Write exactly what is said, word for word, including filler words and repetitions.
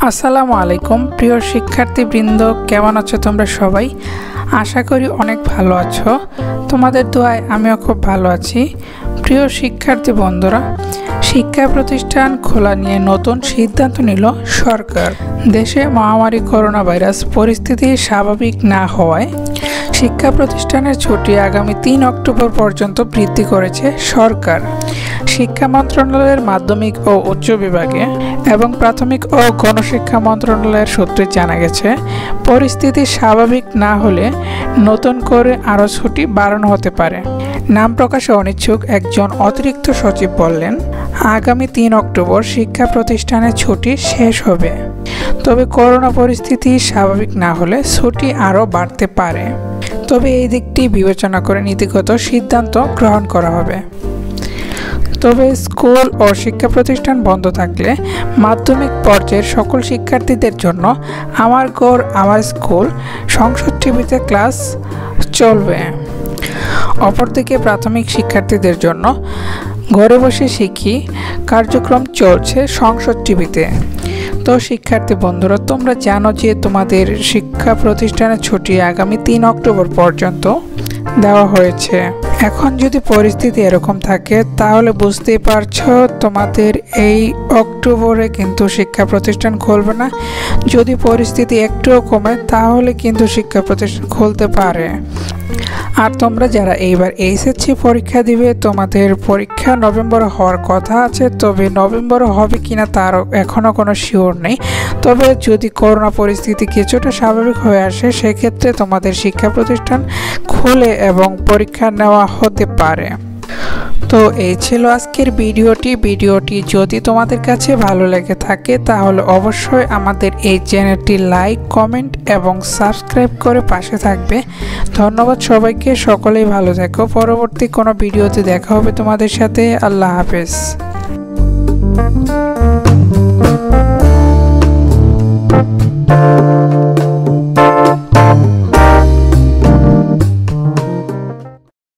আসসালামু আলাইকুম প্রিয় শিক্ষার্থীবৃন্দ, কেমন আছো তোমরা সবাই? আশা করি অনেক ভালো আছো। তোমাদের দোয়ায় আমিও খুব ভালো আছি। প্রিয় শিক্ষার্থী বন্ধুরা, শিক্ষা প্রতিষ্ঠান খোলা নিয়ে নতুন সিদ্ধান্ত নিল সরকার। দেশে মহামারী করোনা ভাইরাস পরিস্থিতি স্বাভাবিক না হওয়ায় শিক্ষা প্রতিষ্ঠানের ছুটি আগামী তিন অক্টোবর পর্যন্ত বৃদ্ধি করেছে সরকার। শিক্ষা মন্ত্রণালয়ের মাধ্যমিক ও উচ্চ বিভাগে এবং প্রাথমিক ও গণশিক্ষা মন্ত্রণালয়ের সূত্রে জানা গেছে, পরিস্থিতি স্বাভাবিক না হলে নতুন করে আরও ছুটি বাড়ানো হতে পারে। নাম প্রকাশে অনিচ্ছুক একজন অতিরিক্ত সচিব বললেন, আগামী তিন অক্টোবর শিক্ষা প্রতিষ্ঠানের ছুটি শেষ হবে, তবে করোনা পরিস্থিতি স্বাভাবিক না হলে ছুটি আরও বাড়তে পারে। তবে এই দিকটি বিবেচনা করে নীতিগত সিদ্ধান্ত গ্রহণ করা হবে। তবে স্কুল ও শিক্ষা প্রতিষ্ঠান বন্ধ থাকলে মাধ্যমিক পর্যায়ের সকল শিক্ষার্থীদের জন্য আমার গড় আমার স্কুল সংসদ টিভিতে ক্লাস চলবে। অপরদিকে প্রাথমিক শিক্ষার্থীদের জন্য ঘরে বসে শিখি কার্যক্রম চলছে সংসদ টিভিতে। তো শিক্ষার্থী বন্ধুরা, তোমরা জানো যে তোমাদের শিক্ষা প্রতিষ্ঠানের ছুটি আগামী তিন অক্টোবর পর্যন্ত দেওয়া হয়েছে। এখন যদি পরিস্থিতি এরকম থাকে তাহলে বুঝতেই পারছো তোমাদের এই অক্টোবরে কিন্তু শিক্ষা প্রতিষ্ঠান খুলবে না। যদি পরিস্থিতি একটুও কমে তাহলে কিন্তু শিক্ষা প্রতিষ্ঠান খুলতে পারে। আর তোমরা যারা এইবার এইচএসসি পরীক্ষা দিবে, তোমাদের পরীক্ষা নভেম্বরে হওয়ার কথা আছে, তবে নভেম্বরে হবে কিনা তার এখনও কোনো শিওর নেই। তবে যদি করোনা পরিস্থিতি কিছুটা স্বাভাবিক হয়ে আসে, সেক্ষেত্রে তোমাদের শিক্ষা প্রতিষ্ঠান খুলে এবং পরীক্ষা নেওয়া হতে পারে। তো এই ছিল আজকের ভিডিওটি ভিডিওটি যদি তোমাদের কাছে ভালো লেগে থাকে তাহলে অবশ্যই আমাদের এই চ্যানেলটি লাইক, কমেন্ট এবং সাবস্ক্রাইব করে পাশে থাকবে। ধন্যবাদ সবাইকে, সকলেই ভালো থেকো। পরবর্তী কোনো ভিডিওতে দেখা হবে তোমাদের সাথে। আল্লাহ হাফেজ।